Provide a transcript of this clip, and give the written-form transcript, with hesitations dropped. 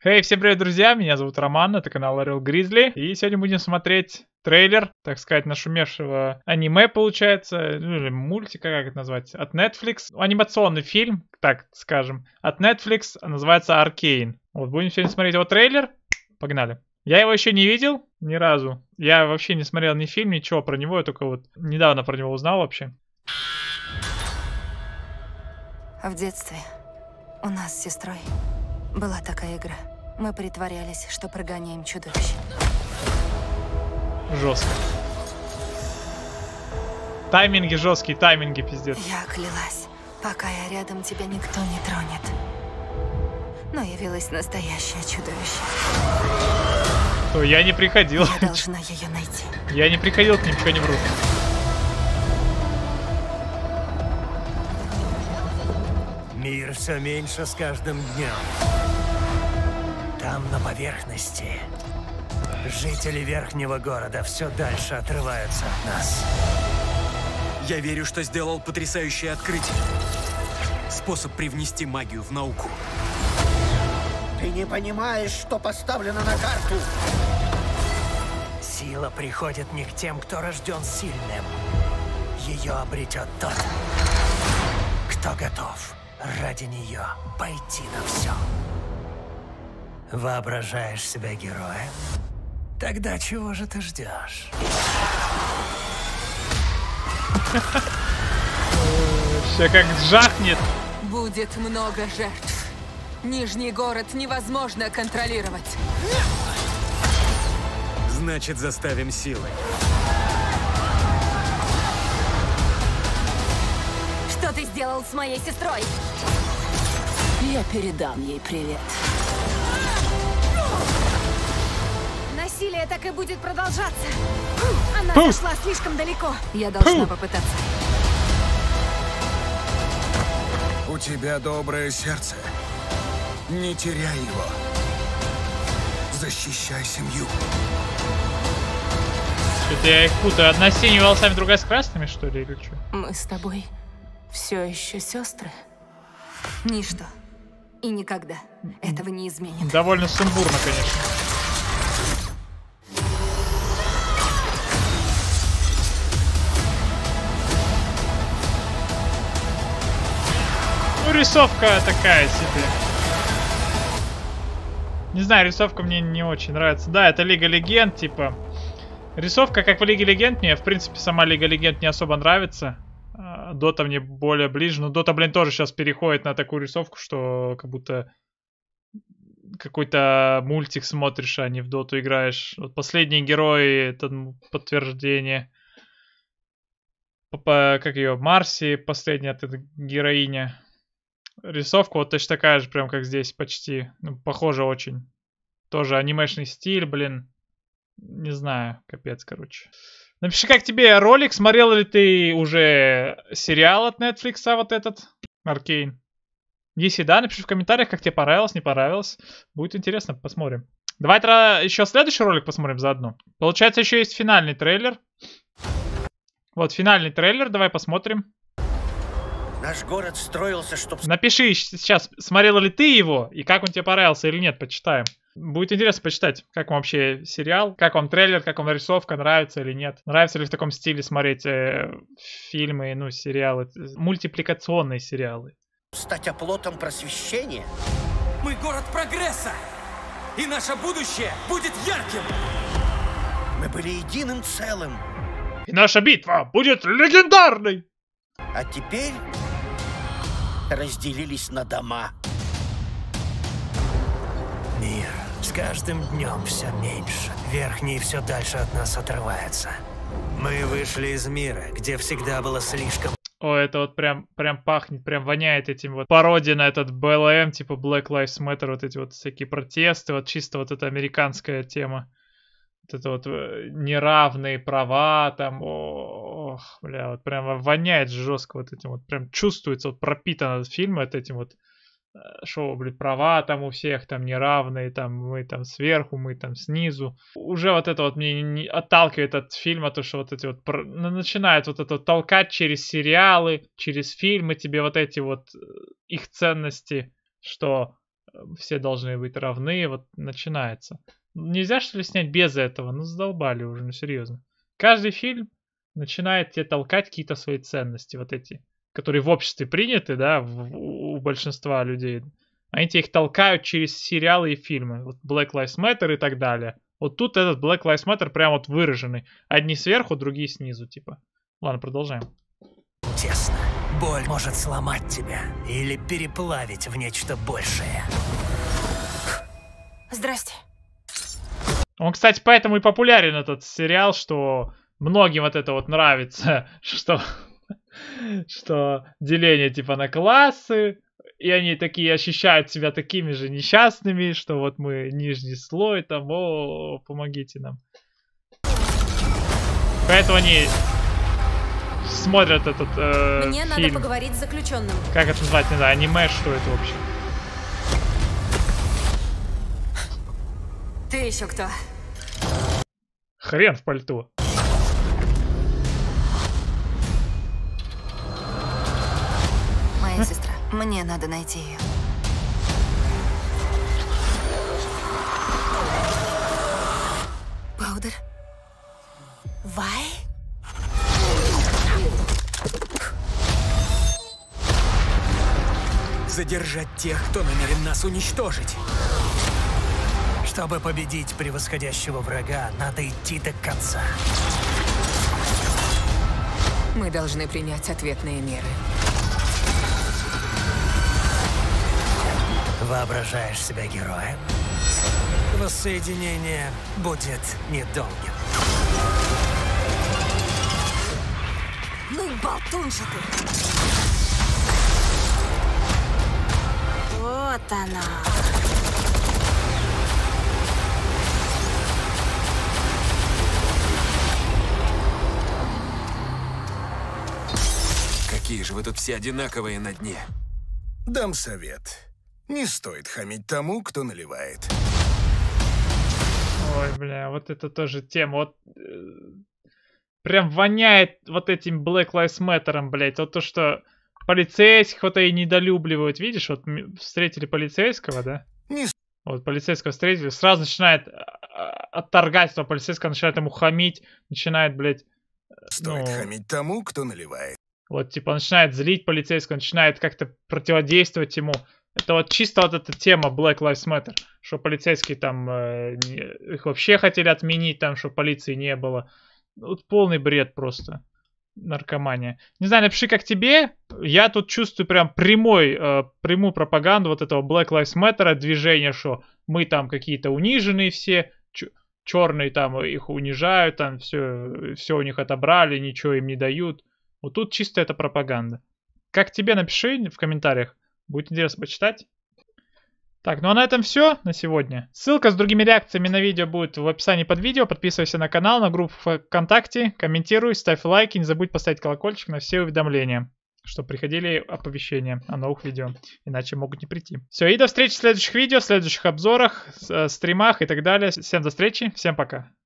Всем привет, друзья! Меня зовут Роман, это канал Орел Гризли. И сегодня будем смотреть трейлер, так сказать, нашумевшего аниме, получается, ну или мультика, как это назвать, от Netflix. Анимационный фильм, так скажем, от Netflix, называется Arcane. Вот, будем сегодня смотреть его трейлер. Погнали. Я его еще не видел ни разу. Я вообще не смотрел ни фильм, ничего про него, я только вот недавно про него узнал вообще. В детстве у нас с сестрой была такая игра. Мы притворялись, что прогоняем чудовищ. Жестко. Тайминги жесткие, тайминги пиздец. Я клялась, пока я рядом, тебя никто не тронет. Но явилось настоящее чудовище. То я не приходил. Я должна ее найти. Я не приходил к ним, ничего не вру. Мир все меньше с каждым днем. Там, на поверхности, жители верхнего города все дальше отрываются от нас. Я верю, что сделал потрясающее открытие. Способ привнести магию в науку. Ты не понимаешь, что поставлено на карту. Сила приходит не к тем, кто рожден сильным. Ее обретет тот, кто готов ради нее пойти на все. Воображаешь себя героем? Тогда чего же ты ждешь? Все как жахнет. Будет много жертв. Нижний город невозможно контролировать. Значит, заставим силой. Что ты сделал с моей сестрой? Я передам ей привет. Насилие так и будет продолжаться. Она зашла слишком далеко. Я должна попытаться. У тебя доброе сердце. Не теряй его. Защищай семью. Что-то я их путаю. Одна с синими волосами, другая с красными, что ли, или что? Мы с тобой все еще сестры. Ничто и никогда этого не изменит. Довольно сумбурно, конечно. Ну, рисовка такая себе. Не знаю, рисовка мне не очень нравится. Да, это Лига Легенд, типа. Рисовка, как в Лиге Легенд, мне, в принципе, сама Лига Легенд не особо нравится. Дота мне более ближе. Но Дота, блин, тоже сейчас переходит на такую рисовку, что как будто какой-то мультик смотришь, а не в Доту играешь. Вот последние герои, это подтверждение. Как ее, Марси, последняя эта героиня. Рисовка вот точно такая же, прям как здесь почти. Ну, похоже очень. Тоже анимешный стиль, блин. Не знаю, капец, короче. Напиши, как тебе ролик, смотрел ли ты уже сериал от Netflix, вот этот, Arcane. Если да, напиши в комментариях, как тебе понравилось, не понравилось. Будет интересно, посмотрим. Давай тогда еще следующий ролик посмотрим заодно. Получается, еще есть финальный трейлер. Вот, финальный трейлер, давай посмотрим. Наш город строился, чтобы... Напиши сейчас, смотрел ли ты его, и как он тебе понравился или нет, почитаем. Будет интересно почитать, как вам вообще сериал, как вам трейлер, как вам рисовка, нравится или нет. Нравится ли в таком стиле смотреть фильмы, ну, сериалы, мультипликационные сериалы. Стать оплотом просвещения. Мы город прогресса! И наше будущее будет ярким! Мы были единым целым. И наша битва будет легендарной! А теперь разделились на дома. Мир с каждым днем все меньше. Верхний все дальше от нас отрывается. Мы вышли из мира, где всегда было слишком... О, это вот прям пахнет, прям воняет этим вот пародия на этот БЛМ, типа Black Lives Matter, вот эти вот всякие протесты, вот чисто вот эта американская тема. Вот это вот неравные права, там, ох, бля, вот прям воняет жестко вот этим вот, прям чувствуется, вот пропитан этот фильм вот этим вот, шоу, блядь, права там у всех, там неравные, там мы там сверху, мы там снизу. Уже вот это вот мне не отталкивает от фильма, то, что вот эти вот, начинают вот это вот толкать через сериалы, через фильмы тебе вот эти вот их ценности, что все должны быть равны, вот начинается. Нельзя, что ли, снять без этого? Ну, задолбали уже, ну, серьезно. Каждый фильм начинает тебе толкать какие-то свои ценности, вот эти, которые в обществе приняты, да, у большинства людей. Они тебе их толкают через сериалы и фильмы. Вот Black Lives Matter и так далее. Вот тут этот Black Lives Matter прям вот выраженный. Одни сверху, другие снизу, типа. Ладно, продолжаем. Тесно. Боль может сломать тебя или переплавить в нечто большее. Здрасте. Он, кстати, поэтому и популярен этот сериал, что многим вот это вот нравится, что деление типа на классы, и они такие ощущают себя такими же несчастными, что вот мы нижний слой, там, о, помогите нам. Поэтому они смотрят этот Мне фильм. надо поговорить с заключенным. Как это назвать, не знаю, аниме, что это вообще? Ты еще кто? Хрен в пальто. Моя сестра. Мне надо найти ее. Паудер? Вай? Задержать тех, кто намерен нас уничтожить. Чтобы победить превосходящего врага, надо идти до конца. Мы должны принять ответные меры. Воображаешь себя героем? Воссоединение будет недолгим. Ну, болтунша ты. Вот она. Какие же вы тут все одинаковые на дне. Дам совет. Не стоит хамить тому, кто наливает. Ой, бля, вот это тоже тема. Вот прям воняет вот этим Black Lives Matter, блядь. Вот то, что полицейских вот и недолюбливают. Видишь, вот встретили полицейского, да? Вот полицейского встретили, сразу начинает отторгать этого полицейского, начинает ему хамить, начинает, блядь... Стоит хамить тому, кто наливает. Вот, типа, начинает злить полицейского, начинает как-то противодействовать ему. Это вот чисто вот эта тема Black Lives Matter, что полицейские там, их вообще хотели отменить, там, что полиции не было. Вот полный бред просто. Наркомания. Не знаю, напиши, как тебе. Я тут чувствую прям прямую пропаганду вот этого Black Lives Matter движения, что мы там какие-то униженные все, черные там их унижают, там все у них отобрали, ничего им не дают. Вот тут чисто это пропаганда. Как тебе, напиши в комментариях. Будет интересно почитать. Так, ну а на этом все на сегодня. Ссылка с другими реакциями на видео будет в описании под видео. Подписывайся на канал, на группу ВКонтакте, комментируй, ставь лайки, не забудь поставить колокольчик на все уведомления, чтобы приходили оповещения о новых видео, иначе могут не прийти. Все, и до встречи в следующих видео, в следующих обзорах, стримах и так далее. Всем до встречи, всем пока.